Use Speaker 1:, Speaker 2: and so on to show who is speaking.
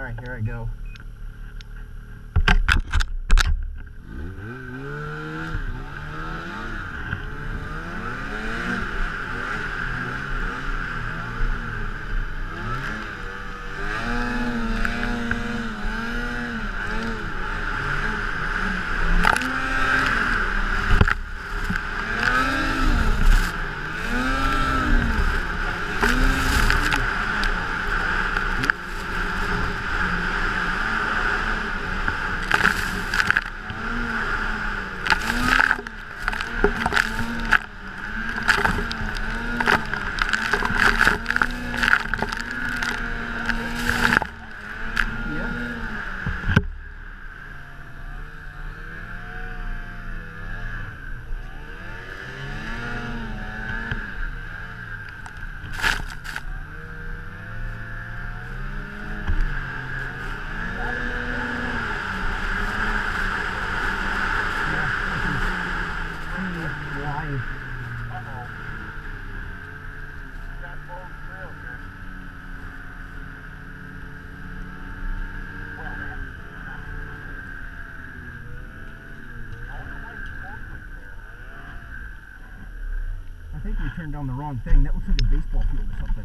Speaker 1: Alright, here I go. I think we turned on the wrong thing. That looks like a baseball field or something.